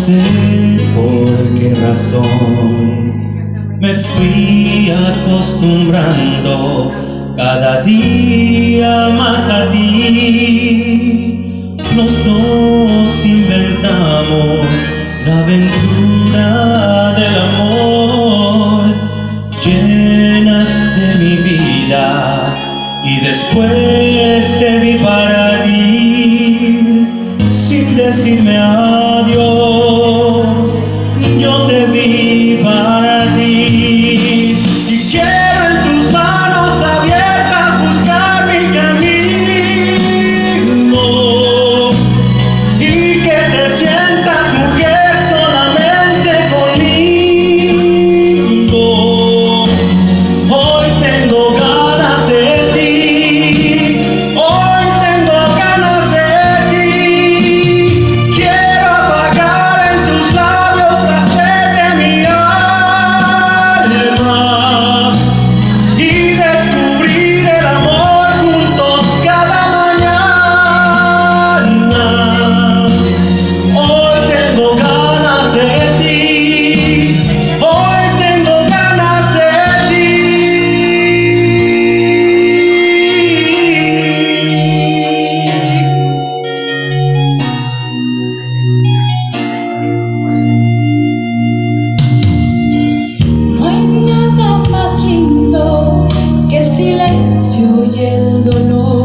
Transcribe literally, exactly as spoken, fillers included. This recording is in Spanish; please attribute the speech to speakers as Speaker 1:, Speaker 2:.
Speaker 1: sé por qué razón me fui acostumbrando cada día más a ti. Los dos inventamos la aventura del amor. Llenaste mi vida y después te vi partir sin decirme adiós. Yo te vi partir y quiero en tus manos abiertas buscar mi camino y que te sientas mujer solamente conmigo. Hoy tengo ganas de ti, hoy tengo ganas de ti. Quiero apagar en tus labios la sed de mi alma y descubrir el amor juntos cada mañana. Hoy tengo ganas de ti, hoy tengo ganas de ti.
Speaker 2: No hay nada más lindo que el silencio y el dolor.